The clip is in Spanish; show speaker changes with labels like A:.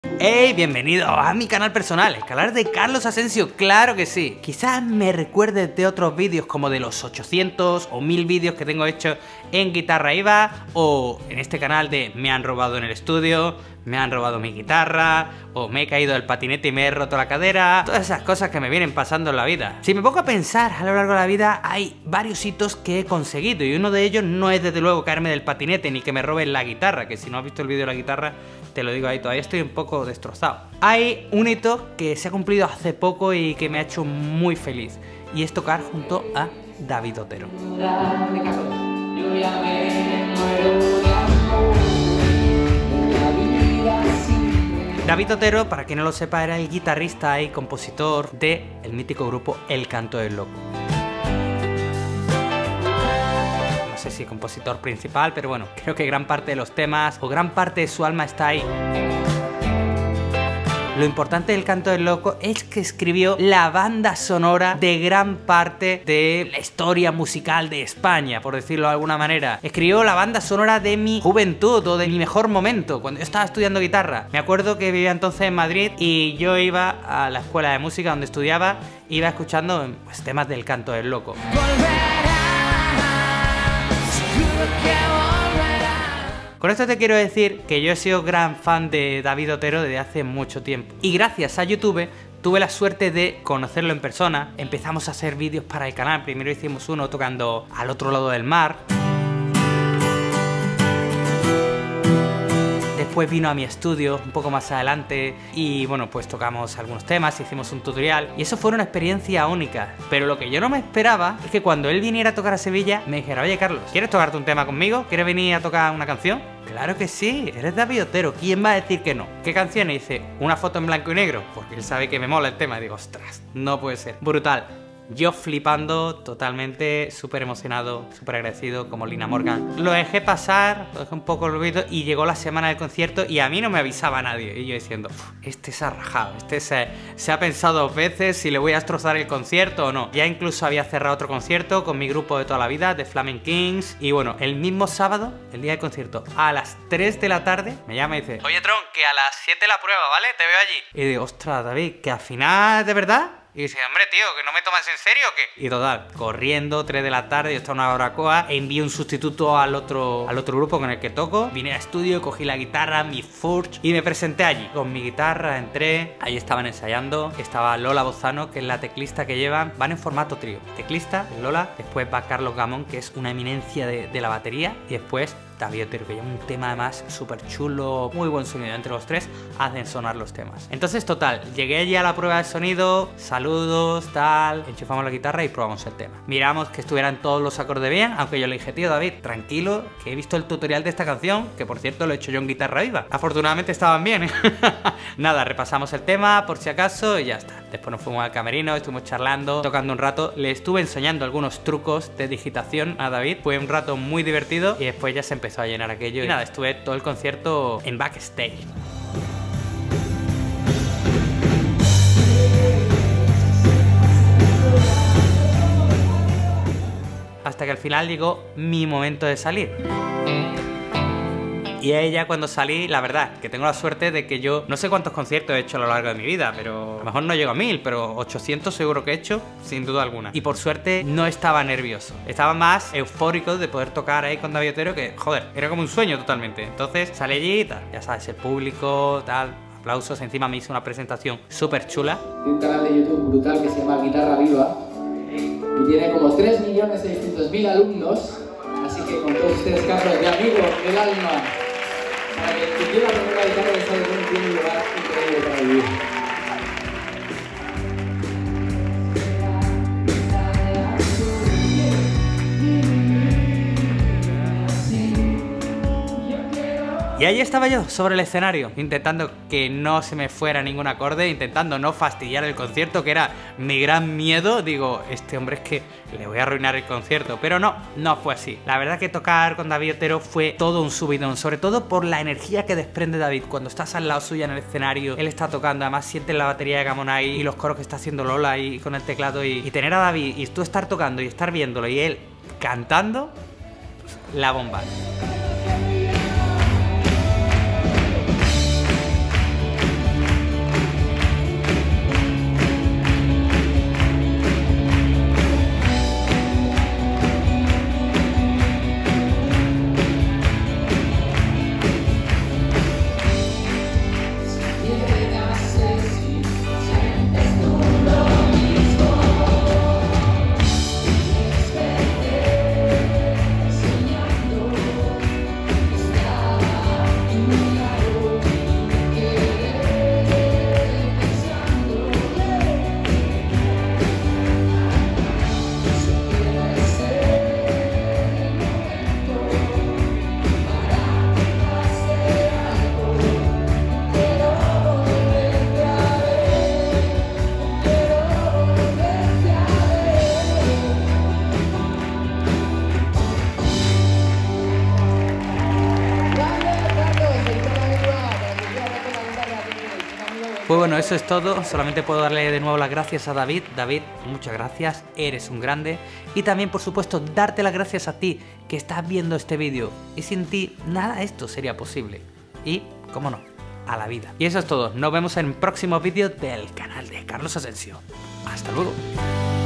A: ¡Hey! Bienvenido a mi canal personal, el canal de Carlos Asensio, claro que sí. Quizás me recuerdes de otros vídeos como de los 800 o 1000 vídeos que tengo hechos en Guitarra IVA, o en este canal de me han robado en el estudio, me han robado mi guitarra, o me he caído del patinete y me he roto la cadera. Todas esas cosas que me vienen pasando en la vida. Si me pongo a pensar a lo largo de la vida, hay varios hitos que he conseguido, y uno de ellos no es desde luego caerme del patinete ni que me roben la guitarra, que si no has visto el vídeo de la guitarra, te lo digo ahí, todavía estoy un poco destrozado. Hay un hito que se ha cumplido hace poco y que me ha hecho muy feliz, y es tocar junto a David Otero. David Otero, para quien no lo sepa, era el guitarrista y compositor del mítico grupo El Canto del Loco. No sé si compositor principal, pero bueno, creo que gran parte de los temas o gran parte de su alma está ahí. Lo importante del Canto del Loco es que escribió la banda sonora de gran parte de la historia musical de España, por decirlo de alguna manera. Escribió la banda sonora de mi juventud o de mi mejor momento, cuando yo estaba estudiando guitarra. Me acuerdo que vivía entonces en Madrid y yo iba a la escuela de música donde estudiaba, iba escuchando pues, temas del Canto del Loco. Con esto te quiero decir que yo he sido gran fan de David Otero desde hace mucho tiempo. Y gracias a YouTube tuve la suerte de conocerlo en persona. Empezamos a hacer vídeos para el canal. Primero hicimos uno tocando Al otro lado del mar. Después vino a mi estudio un poco más adelante y bueno, pues tocamos algunos temas, hicimos un tutorial y eso fue una experiencia única. Pero lo que yo no me esperaba es que cuando él viniera a tocar a Sevilla me dijera: oye Carlos, ¿quieres tocarte un tema conmigo? ¿Quieres venir a tocar una canción? Claro que sí, eres David Otero, ¿quién va a decir que no? ¿Qué canción? Y dice: una foto en blanco y negro, porque él sabe que me mola el tema. Y digo: ostras, no puede ser. Brutal. Yo flipando, totalmente, súper emocionado, súper agradecido, como Lina Morgan. Lo dejé pasar, lo dejé un poco olvidado y llegó la semana del concierto y a mí no me avisaba nadie. Y yo diciendo: este se ha rajado, este se ha pensado 2 veces si le voy a destrozar el concierto o no. Ya incluso había cerrado otro concierto con mi grupo de toda la vida, The Flaming Kings. Y bueno, el mismo sábado, el día del concierto, a las 3 de la tarde, me llama y dice: oye Tron, que a las 7 la prueba, ¿vale? Te veo allí. Y digo: ostras, David, que al final, ¿de verdad? Y dice: hombre, tío, ¿que no me tomas en serio o qué? Y total, corriendo, 3 de la tarde, yo estaba una barbacoa, envié un sustituto al otro grupo con el que toco, vine al estudio, cogí la guitarra, mi Forge y me presenté allí. Con mi guitarra entré, ahí estaban ensayando, estaba Lola Bozano, que es la teclista que llevan, van en formato trío. Teclista, Lola, después va Carlos Gamón, que es una eminencia de la batería, y después David Otero, que lleva un tema además súper chulo, muy buen sonido. Entre los 3 hacen sonar los temas. Entonces, total, llegué allí a la prueba de sonido, saludos, tal, enchufamos la guitarra y probamos el tema. Miramos que estuvieran todos los acordes bien, aunque yo le dije: tío David, tranquilo, que he visto el tutorial de esta canción, que por cierto lo he hecho yo en Guitarra Viva. Afortunadamente estaban bien, ¿eh? Nada, repasamos el tema por si acaso y ya está. Después nos fuimos al camerino, estuvimos charlando, tocando un rato, le estuve enseñando algunos trucos de digitación a David. Fue un rato muy divertido y después ya se empezó a llenar aquello y nada, estuve todo el concierto en backstage. Hasta que al final llegó mi momento de salir. Y ella, cuando salí, la verdad, que tengo la suerte de que yo no sé cuántos conciertos he hecho a lo largo de mi vida, pero a lo mejor no llego a 1000, pero 800 seguro que he hecho, sin duda alguna. Y por suerte no estaba nervioso, estaba más eufórico de poder tocar ahí con David Otero, que joder, era como un sueño totalmente. Entonces salí allí y tal, ya sabes, el público, tal, aplausos, encima me hizo una presentación súper chula.
B: Tiene un canal de YouTube brutal que se llama Guitarra Viva y tiene como 3.600.000 alumnos, así que con todos ustedes, Carlos, mi amigo del alma, para que el que quiera aprender la guitarra de Salomón tiene un lugar increíble para vivir.
A: Y ahí estaba yo, sobre el escenario, intentando que no se me fuera ningún acorde, intentando no fastidiar el concierto, que era mi gran miedo. Digo, este hombre es que le voy a arruinar el concierto. Pero no, no fue así. La verdad que tocar con David Otero fue todo un subidón, sobre todo por la energía que desprende David cuando estás al lado suya en el escenario. Él está tocando, además sientes la batería de Gamón ahí y los coros que está haciendo Lola y con el teclado, y tener a David y tú estar tocando y estar viéndolo y él cantando, pues, la bomba. Pues bueno, eso es todo. Solamente puedo darle de nuevo las gracias a David. David, muchas gracias, eres un grande. Y también, por supuesto, darte las gracias a ti que estás viendo este vídeo. Y sin ti, nada de esto sería posible. Y, cómo no, a la vida. Y eso es todo. Nos vemos en próximos vídeos del canal de Carlos Asensio. Hasta luego.